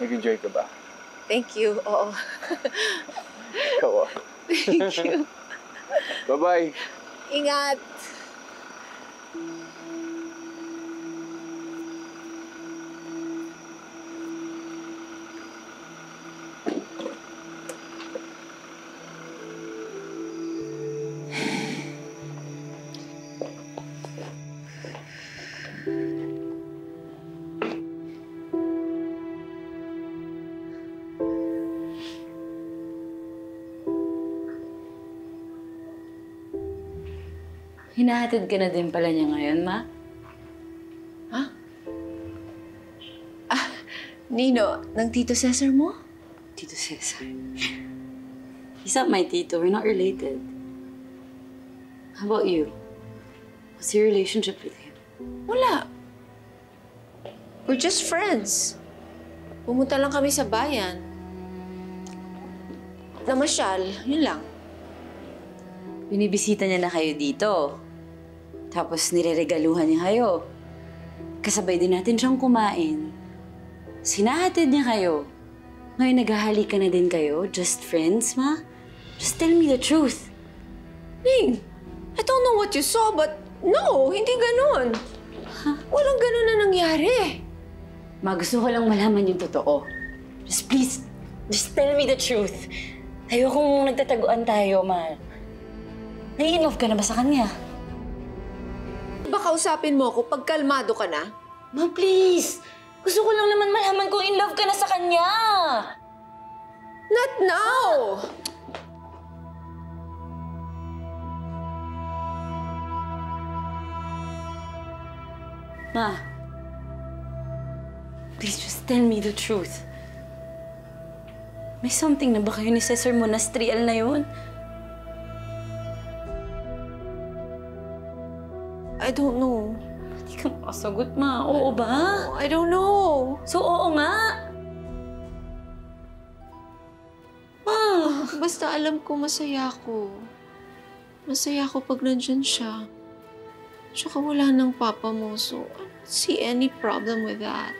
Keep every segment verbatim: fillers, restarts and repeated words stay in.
Nag-enjoy ka ba? Thank you, oo. Ikaw ah. Thank you. Bye-bye. Ingat. Hinahatid ka na din pala niya ngayon, Ma? Ha? Ah, Nino, ng Tito Cesar mo? Tito Cesar. He's not my tito. We're not related. How about you? What's your relationship with him? Wala. We're just friends. Pumunta lang kami sa bayan. Namasyal, yun lang. Binibisita niya na kayo dito. Tapos nireregaluhan niya kayo. Kasabay din natin siyang kumain. Sinahatid niya kayo. Ngayon naghahalikan na din kayo? Just friends, Ma? Just tell me the truth. Ning, I don't know what you saw, but no, hindi ganun. Huh? Walang ganun na nangyari. Ma, gusto ko lang malaman yung totoo. Just please, just tell me the truth. Ayokong nagtataguan tayo, Ma. Nai-inlove ka na ba sa kanya? Baka usapin mo ako pag kalmado ka na. Ma, please! Gusto ko lang naman malaman kung in love ka na sa kanya! Not now! Ma, please just tell me the truth. May something na ba kayo ni Cesar Monastrial na yun? I don't know. Hindi ka makasagot, Ma. Oo ba? I don't know. So, oo nga. Ma! Basta alam ko masaya ako. Masaya ako pag nandyan siya. Tsaka wala ng papa mo, so I don't see any problem with that.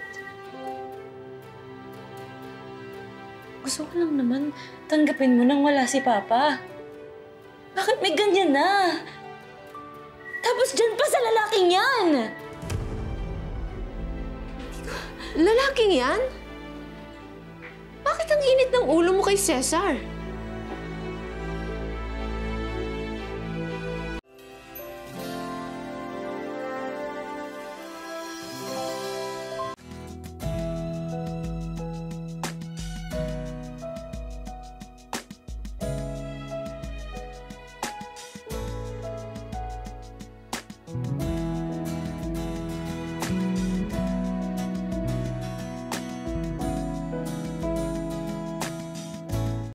Gusto ko lang naman tanggapin mo nang wala si Papa. Bakit may ganyan na? Tapos dyan pa sa lalaking yan! Lalaking yan? Bakit ang init ng ulo mo kay Cesar?